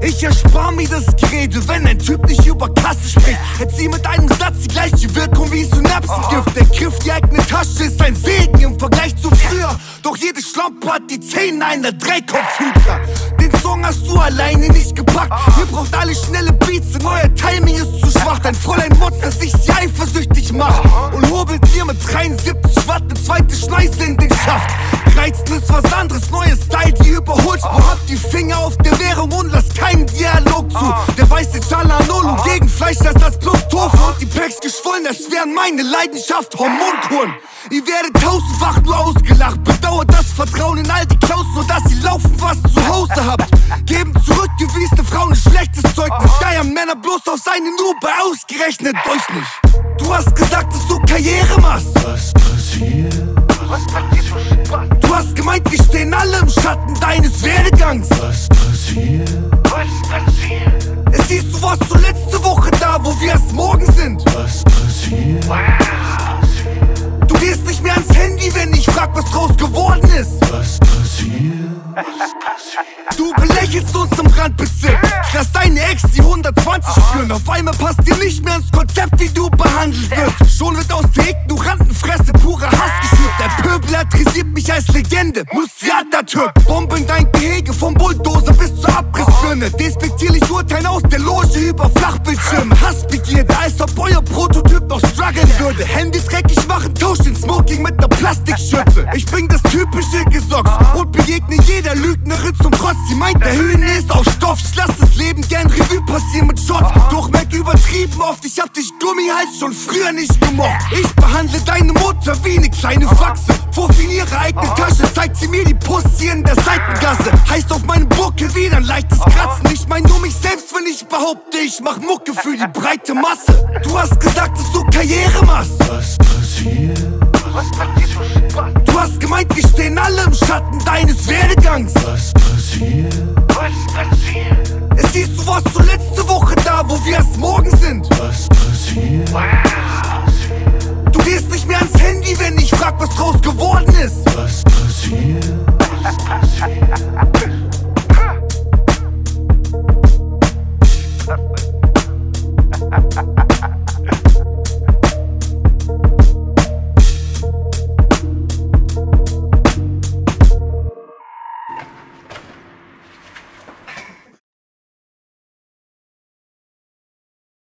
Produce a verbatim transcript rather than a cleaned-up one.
Ich erspar mir das Gerede, wenn ein Typ nicht über Kasse spricht. Erzieh mit einem Satz die gleiche Wirkung wie Synapsengift. Der Griff, die eigene Tasche ist ein Segen im Vergleich zu früher. Doch jede Schlampe hat die Zähne einer Dreikopfhydra. Den Song hast du alleine nicht gepackt. Ihr braucht alle schnelle Beats, denn euer Timing ist zu schwach. Dein Fräulein motzt, dass ich sie eifersüchtig mach und hobelt mir mit dreiundsiebzig Watt ne zweite Schneise in den Schaft. Reizen ist was anderes, neue Style, die überholst. Wo habt die Finger auf der Währung und lasst keinen Dialog zu. Der weiße Chalanolo gegen Fleisch, das ist das plus Tofu. Und die Packs geschwollen, das wären meine Leidenschaft, Hormonkuren. Ihr werdet tausendfach nur ausgelacht. Bedauert das Vertrauen in all die Klaus, nur dass sie laufen, was zu Hause habt. Geben zurückgewiesene Frauen ein schlechtes Zeugnis. Geiern Männer bloß auf seine Nube, ausgerechnet euch nicht. Du hast gesagt, dass du Karriere machst. Was passiert? Was passiert? Du hast gemeint, wir stehen alle im Schatten deines Werdegangs. Was passiert? Was passiert? Es hieß, du warst so letzte Woche da, wo wir erst morgen sind. Was passiert? Du gehst nicht mehr ans Handy, wenn ich frag, was draus geworden ist. Was passiert? Du belächelst uns im Randbezirk. Lass deine Ex die hundertzwanzig spüren. Auf einmal passt dir nicht mehr ins Konzept, wie du behandelt wirst. Schon wird aus der Ignorantenfresse purer Hass geschürt. Der Pöbel adressiert mich als Legende, Musiata-Türk. Bomben dein Gehege vom Bulldozer bis zur Abrissbirne. Despektierlich urteilen aus der Loge über Flachbildschirme. Hassbegierde, als ob euer Prototyp noch strugglen würde. Hände dreckig machen, tausch den Smoking mit ner Plastikschürze. Ich bring das typische Gesocks und begegne jeder Lügnerin zum Trotz. Sie meint, der Höhen ist auf Stoff. Ich lass das Leben gern Revue passieren mit Shots. Doch merk übertrieben oft, ich hab dich Gummihals schon früher nicht gemocht. Ich behandle deine Mutter wie ne kleine Faxe. Vorf in ihre eigene Tasche zeigt sie mir die Pussy in der Seitengasse. Heißt auf meinem Buckel wieder ein leichtes Kratzen. Ich mein nur mich selbst, wenn ich behaupte, ich mach Mucke für die breite Masse. Du hast gesagt, dass du Karriere machst. Was passiert? Was passiert? Du hast gemeint, wir stehen alle im Schatten deines Werdegangs. Was passiert? Was passiert? Es hieß, du warst so letzte Woche da, wo wir erst morgen sind. Was passiert? Du gehst nicht mehr ans Handy.